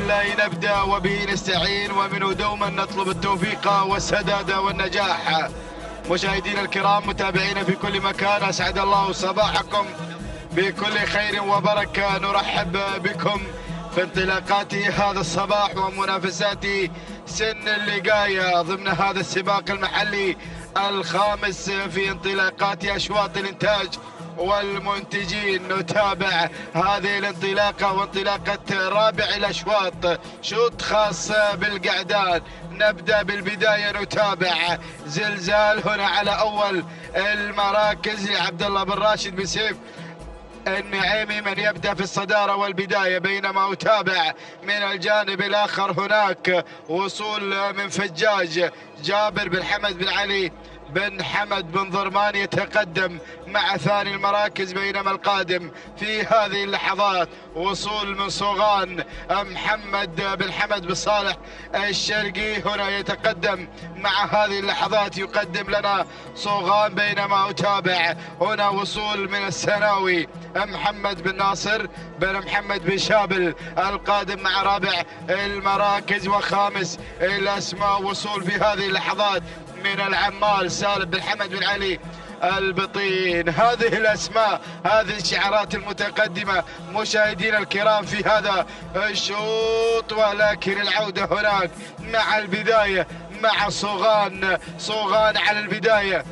الله نبدأ وبه نستعين ومنه دوما نطلب التوفيق والسداد والنجاح. مشاهدينا الكرام متابعينا في كل مكان، أسعد الله صباحكم بكل خير وبركة. نرحب بكم في انطلاقات هذا الصباح ومنافسات سن اللقاية ضمن هذا السباق المحلي الخامس في انطلاقات أشواط الإنتاج والمنتجين. نتابع هذه الانطلاقة وانطلاقة رابع الأشواط، شوط خاص بالقعدان. نبدأ بالبداية، نتابع زلزال هنا على أول المراكز لعبد الله بن راشد بن سيف النعيمي من يبدأ في الصدارة والبداية، بينما أتابع من الجانب الآخر هناك وصول من فجاج جابر بن حمد بن علي بن حمد بن ضرمان يتقدم مع ثاني المراكز، بينما القادم في هذه اللحظات وصول من صوغان محمد بن حمد بن صالح الشرقي هنا يتقدم مع هذه اللحظات يقدم لنا صوغان، بينما أتابع هنا وصول من السناوي محمد بن ناصر بن محمد بن شابل القادم مع رابع المراكز وخامس الأسماء. وصول في هذه اللحظات من العمال سالم بن حمد بن علي البطين. هذه الأسماء، هذه الشعارات المتقدمة مشاهدينا الكرام في هذا الشوط، ولكن العودة هناك مع البداية مع صوغان على البداية.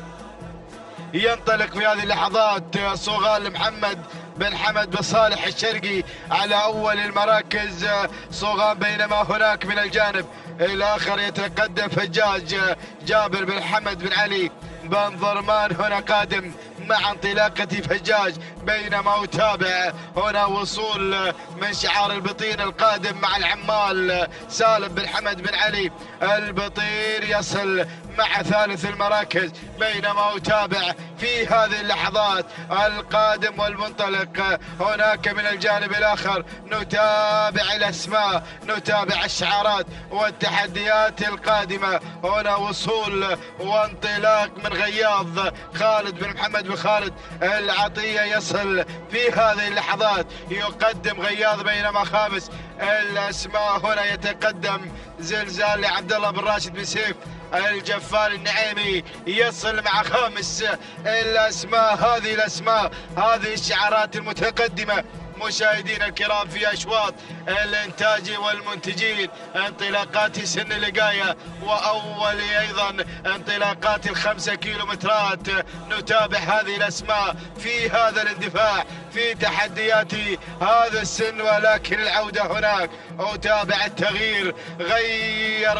ينطلق في هذه اللحظات صوغان لمحمد بن حمد بن صالح الشرقي على أول المراكز صوغان، بينما هناك من الجانب الآخر يتقدم فجاج جابر بن حمد بن علي بن ضرمان هنا قادم مع انطلاقة فجاج، بينما أتابع هنا وصول من شعار البطين القادم مع العمال سالم بن حمد بن علي البطين يصل مع ثالث المراكز، بينما أتابع في هذه اللحظات القادم والمنطلق هناك من الجانب الآخر. نتابع الأسماء، نتابع الشعارات والتحديات القادمة. هنا وصول وانطلاق من غياض خالد بن محمد بن خالد العطية يصل في هذه اللحظات يقدم غياض، بينما خامس الأسماء هنا يتقدم زلزال لعبد الله بن راشد بن سيف الجفار النعيمي يصل مع خامس الأسماء. هذه الأسماء، هذه الشعارات المتقدمة مشاهدينا الكرام في أشواط الإنتاج والمنتجين، انطلاقات سن اللقاية وأول أيضا انطلاقات ال5 كيلومترات. نتابع هذه الأسماء في هذا الاندفاع في تحديات هذا السن، ولكن العودة هناك. أتابع التغيير، غير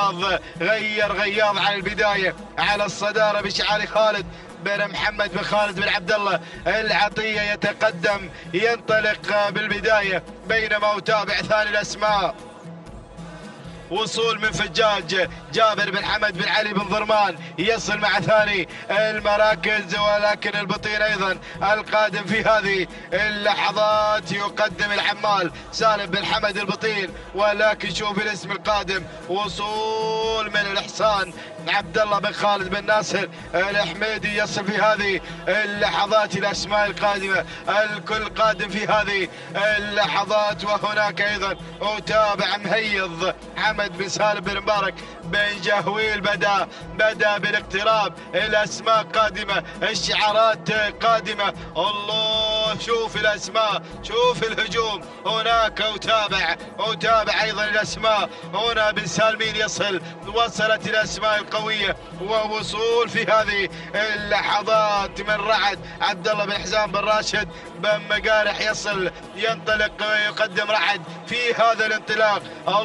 غياض على البداية على الصدارة بشعار خالد بن محمد بن خالد بن عبد الله العطية يتقدم ينطلق بالبداية، بينما أتابع ثاني الأسماء وصول من فجاج جابر بن حمد بن علي بن ضرمان يصل مع ثاني المراكز، ولكن البطين أيضا القادم في هذه اللحظات يقدم العمال سالم بن حمد البطين. ولكن شوف الاسم القادم، وصول من الإحسان عبد الله بن خالد بن ناصر الحميدي يصل في هذه اللحظات. الأسماء القادمة الكل قادم في هذه اللحظات. وهناك أيضا أتابع مهيض محمد بن سالم بن مبارك بن جهويل بدأ بالاقتراب. الأسماء قادمة، الشعارات قادمة. الله، شوف الأسماء، شوف الهجوم هناك. أتابع أيضا الأسماء هنا بن سالمين وصلت الأسماء القوية ووصول في هذه اللحظات من رعد عبد الله بن حزام بن راشد بن مقارح ينطلق ويقدم رعد في هذا الانطلاق.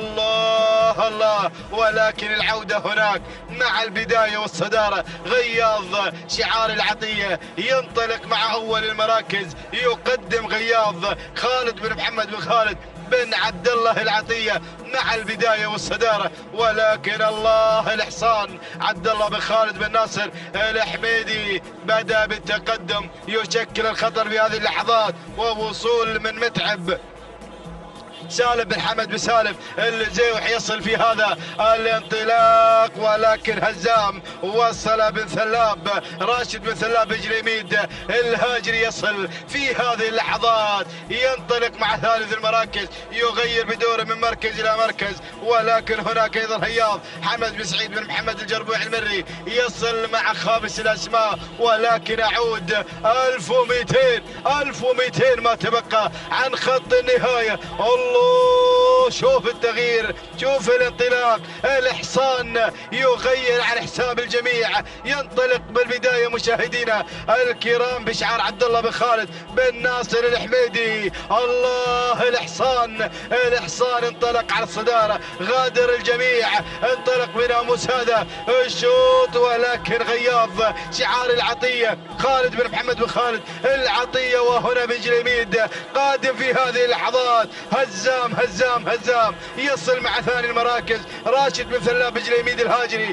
الله، ولكن العودة هناك مع البداية والصدارة. غياض شعار العطية ينطلق مع أول المراكز يقدم غياض خالد بن محمد بن خالد بن عبد الله العطية مع البداية والصدارة، ولكن الله الإحصان عبد الله بن خالد بن ناصر الحميدي بدأ بالتقدم يشكل الخطر في هذه اللحظات. ووصول من متعب سالم بن حمد بن سالم الزيوح يصل في هذا الانطلاق، ولكن هزام وصل بن ثلاب، راشد بن ثلاب جليميد الهاجري يصل في هذه اللحظات، ينطلق مع ثالث المراكز، يغير بدوره من مركز الى مركز، ولكن هناك ايضا هياض حمد بن سعيد بن محمد الجربوع المري يصل مع خامس الاسماء، ولكن اعود 1200 ما تبقى عن خط النهايه. الله، شوف التغيير، شوف الانطلاق، الاحصان يغير على حساب الجميع. ينطلق بالبدايه مشاهدينا الكرام بشعار عبد الله بن خالد بن ناصر الحميدي. الله، الاحصان انطلق على الصداره، غادر الجميع، انطلق بناموس هذا الشوط، ولكن غياض شعار العطيه خالد بن محمد بن خالد العطيه، وهنا بن جليميد قادم في هذه اللحظات. هزام يصل مع ثاني المراكز راشد بن ثلاب بن جليميد الهاجري.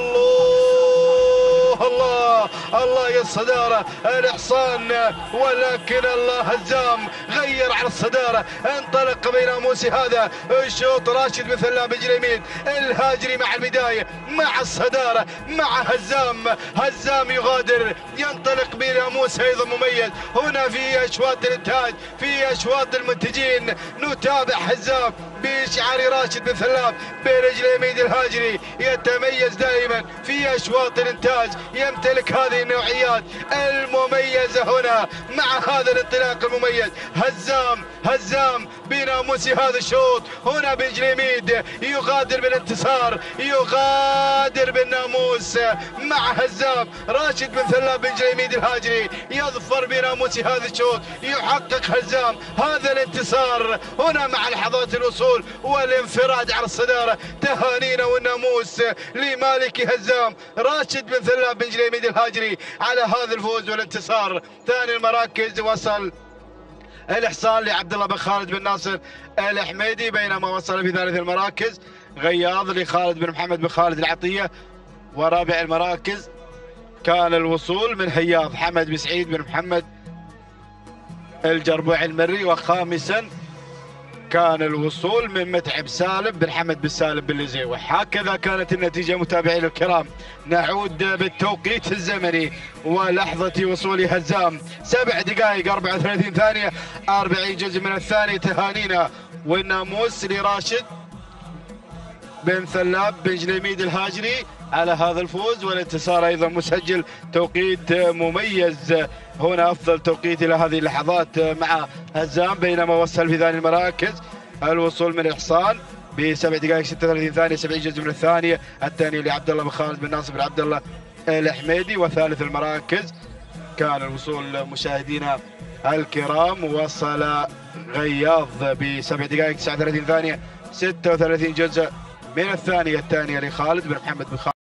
الله يا الصدارة الإحصان، ولكن الله هزام غير على الصدارة، انطلق بناموس هذا الشوط راشد بن ثلاب بن جليميد الهاجري مع البداية مع الصدارة مع هزام يغادر، ينطلق بناموس أيضا مميز. هنا في أشواط الإنتاج، في أشواط المنتجين، نتابع هزام بشعار راشد بن ثلاب بن جليميد الهاجري، يتميز دائما في أشواط الإنتاج، يمتلك هذه النوعيات المميزة. هنا مع هذا الانطلاق المميز هزام بناموس هذا الشوط، هنا بن جليميد يغادر بالانتصار، يغادر بالناموس مع هزام. راشد بن ثلاب بن جليميد الهاجري يظفر بناموس هذا الشوط، يحقق هزام هذا الانتصار هنا مع لحظات الوصول والانفراد على الصدارة. تهانينا والناموس لمالك هزام راشد بن ثلاب بن جليميد الهاجري على هذا الفوز والانتصار. ثاني المراكز وصل الإحصان لعبد الله بن خالد بن ناصر الحميدي، بينما وصل في ثالث المراكز غياض لخالد بن محمد بن خالد العطية، ورابع المراكز كان الوصول من هياض حمد بن سعيد بن محمد الجربوع المري، وخامسا كان الوصول من متعب سالم بن حمد بن سالم بن الزيوح. هكذا كانت النتيجة متابعينا الكرام. نعود بالتوقيت الزمني ولحظة وصول هزام 7 دقائق 34 ثانية 40 جزء من الثانية. تهانينا والناموس لراشد بن ثلاب بن جليميد الهاجري على هذا الفوز والانتصار، ايضا مسجل توقيت مميز. هنا افضل توقيت الى هذه اللحظات مع هزام، بينما وصل في ثاني المراكز الوصول من الاحصان ب7 دقائق 36 ثانية 70 جزء من الثانية. الثاني لعبد الله بن خالد بن ناصر بن عبد الله الحميدي. وثالث المراكز كان الوصول مشاهدينا الكرام، وصل غياض ب7 دقائق 39 ثانية 36 جزء من الثانية لخالد بن محمد بن خالد.